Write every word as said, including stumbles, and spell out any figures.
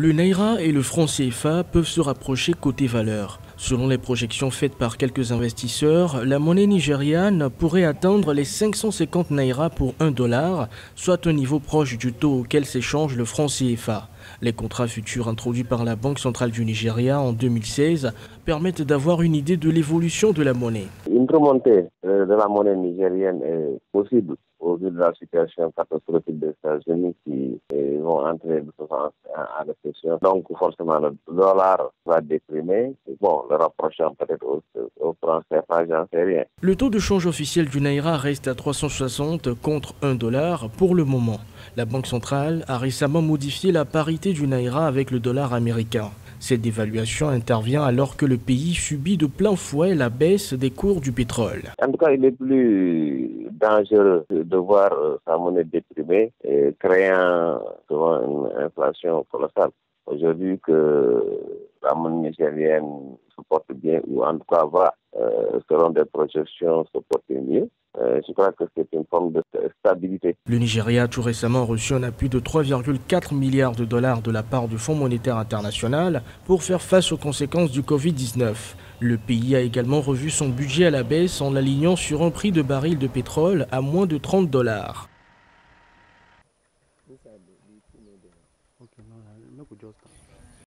Le Naira et le franc C F A peuvent se rapprocher côté valeur. Selon les projections faites par quelques investisseurs, la monnaie nigériane pourrait atteindre les cinq cent cinquante Naira pour un dollar, soit un niveau proche du taux auquel s'échange le franc C F A. Les contrats futurs introduits par la Banque centrale du Nigeria en deux mille seize permettent d'avoir une idée de l'évolution de la monnaie. Une remontée de la monnaie nigérienne est possible au vu de la situation catastrophique des États-Unis qui vont entrer en récession. Donc forcément le dollar va déprimer. Bon, le rapprochant peut-être au, au franc C F A, j'en sais rien. Le taux de change officiel du Naira reste à trois cent soixante contre un dollar pour le moment. La Banque centrale a récemment modifié la parité du Naira avec le dollar américain. Cette dévaluation intervient alors que le pays subit de plein fouet la baisse des cours du pétrole. En tout cas, il est plus dangereux de voir sa monnaie déprimée et créant souvent une inflation colossale. Aujourd'hui que la monnaie nigérienne se porte bien, ou en tout cas va, euh, selon des projections, se porter mieux. Euh, je crois que c'est une forme de stabilité. Le Nigeria a tout récemment reçu un appui de trois virgule quatre milliards de dollars de la part du Fonds monétaire international pour faire face aux conséquences du Covid dix-neuf. Le pays a également revu son budget à la baisse en l'alignant sur un prix de baril de pétrole à moins de trente dollars.